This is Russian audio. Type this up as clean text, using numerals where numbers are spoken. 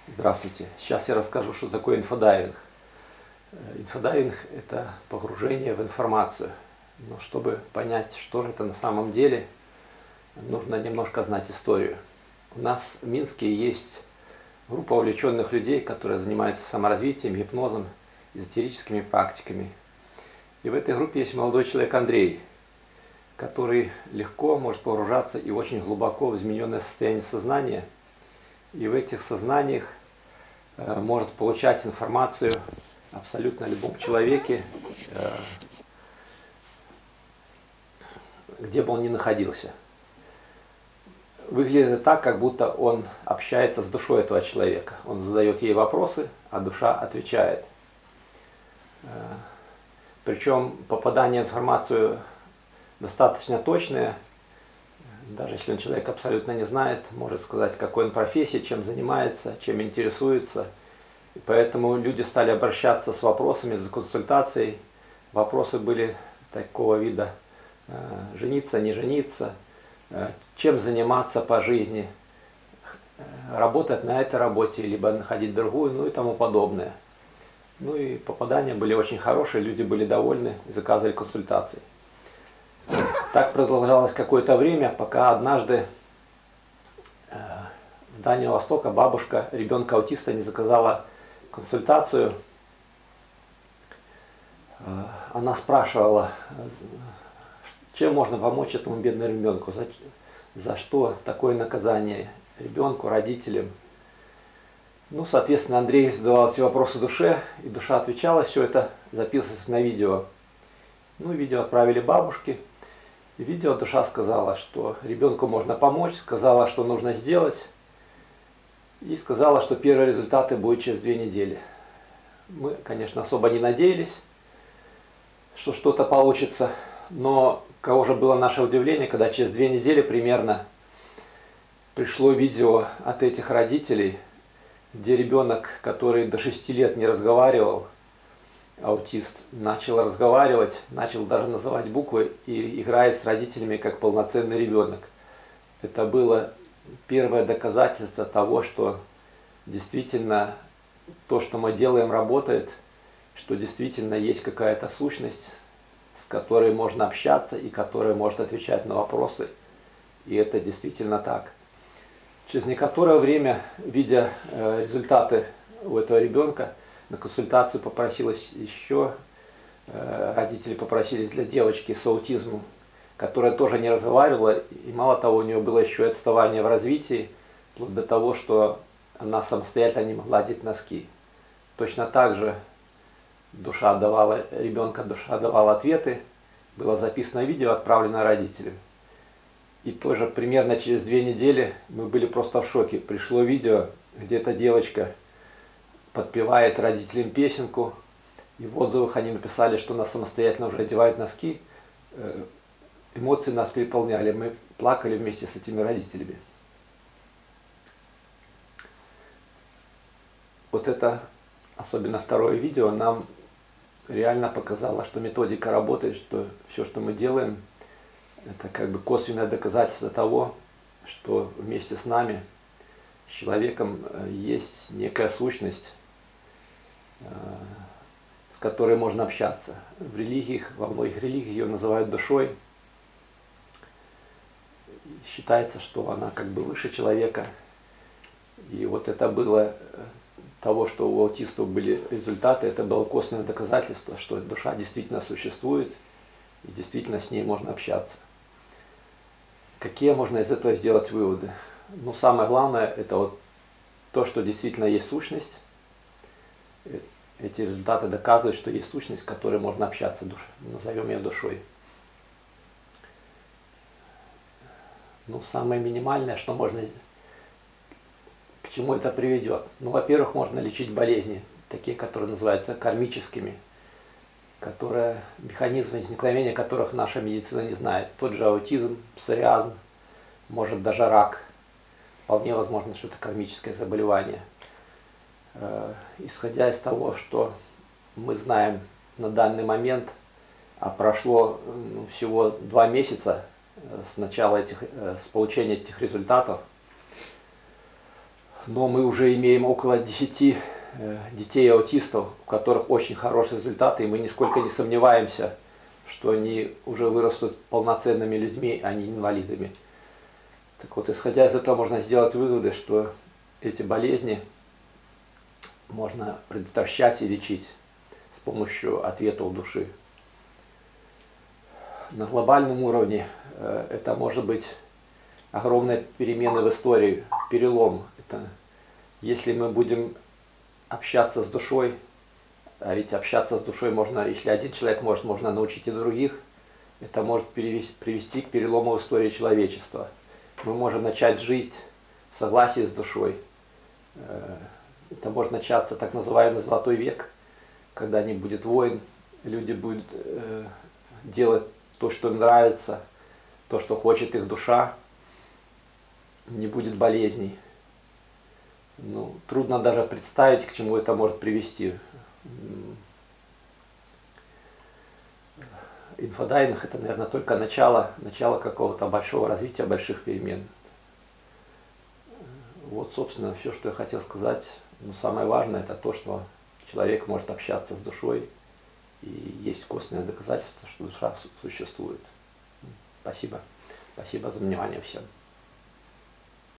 Здравствуйте. Сейчас я расскажу, что такое инфодайвинг. Инфодайвинг – это погружение в информацию. Но чтобы понять, что же это на самом деле, нужно немножко знать историю. У нас в Минске есть группа увлеченных людей, которые занимаются саморазвитием, гипнозом, эзотерическими практиками. И в этой группе есть молодой человек Андрей, который легко может погружаться и очень глубоко в измененное состояние сознания. И в этих сознаниях может получать информацию абсолютно о любом человеке, где бы он ни находился. Выглядит это так, как будто он общается с душой этого человека. Он задает ей вопросы, а душа отвечает. Причем попадание в информацию достаточно точное. Даже если человек абсолютно не знает, может сказать, какой он профессии, чем занимается, чем интересуется. И поэтому люди стали обращаться с вопросами, за консультацией. Вопросы были такого вида: жениться, не жениться, чем заниматься по жизни, работать на этой работе, либо находить другую, ну и тому подобное. Ну и попадания были очень хорошие, люди были довольны и заказывали консультации. Так продолжалось какое-то время, пока однажды с Дальнего Востока бабушка ребенка-аутиста не заказала консультацию. Она спрашивала, чем можно помочь этому бедному ребенку, за что такое наказание ребенку, родителям. Ну, соответственно, Андрей задавал эти вопросы душе, и душа отвечала, все это записывалось на видео. Ну, видео отправили бабушке. И видео душа сказала, что ребенку можно помочь, сказала, что нужно сделать, и сказала, что первые результаты будут через 2 недели. Мы, конечно, особо не надеялись, что что-то получится, но кого же было наше удивление, когда через 2 недели примерно пришло видео от этих родителей, где ребенок, который до 6 лет не разговаривал, аутист, начал разговаривать, начал даже называть буквы и играет с родителями как полноценный ребенок. Это было первое доказательство того, что действительно то, что мы делаем, работает, что действительно есть какая-то сущность, с которой можно общаться и которая может отвечать на вопросы. И это действительно так. Через некоторое время, видя результаты у этого ребенка, на консультацию попросилась еще, родители попросились для девочки с аутизмом, которая тоже не разговаривала, и мало того, у нее было еще и отставание в развитии, вплоть до того, что она самостоятельно не могла одеть носки. Точно так же душа давала ответы, было записано видео, отправлено родителям. И тоже примерно через 2 недели мы были просто в шоке. Пришло видео, где эта девочка подпевает родителям песенку, и в отзывах они написали, что она самостоятельно уже одевает носки. Эмоции нас переполняли, мы плакали вместе с этими родителями. Вот это, особенно второе видео, нам реально показало, что методика работает, что все, что мы делаем, это как бы косвенное доказательство того, что вместе с нами, с человеком, есть некая сущность, с которой можно общаться. В религиях, во многих религиях ее называют душой. Считается, что она как бы выше человека. И вот это было того, что у аутистов были результаты, это было косвенное доказательство, что душа действительно существует, и действительно с ней можно общаться. Какие можно из этого сделать выводы? Ну, самое главное, это вот то, что действительно есть сущность. Эти результаты доказывают, что есть сущность, с которой можно общаться, назовем ее душой. Ну, самое минимальное, что можно, к чему это приведет. Ну, во-первых, можно лечить болезни, такие, которые называются кармическими, механизмы возникновения которых наша медицина не знает. Тот же аутизм, псориазм, может даже рак. Вполне возможно, что это кармическое заболевание. Исходя из того, что мы знаем на данный момент, а прошло всего 2 месяца с получения этих результатов, Но мы уже имеем около 10 детей-аутистов, у которых очень хорошие результаты, и мы нисколько не сомневаемся, что они уже вырастут полноценными людьми, а не инвалидами. Так вот, исходя из этого, можно сделать выводы, что эти болезни можно предотвращать и лечить с помощью ответов души. На глобальном уровне это может быть огромная перемена в истории, перелом. Это если мы будем общаться с душой, а ведь общаться с душой можно, если один человек может, можно научить и других, это может привести к перелому в истории человечества. Мы можем начать жизнь в согласии с душой. Это может начаться так называемый золотой век, когда не будет войн, люди будут делать то, что им нравится, то, что хочет их душа, не будет болезней. Ну, трудно даже представить, к чему это может привести. Инфодайинг — это, наверное, только начало какого-то большого развития, больших перемен. Вот, собственно, все, что я хотел сказать. Но самое важное — это то, что человек может общаться с душой, и есть косвенное доказательство, что душа существует. Спасибо. Спасибо за внимание всем.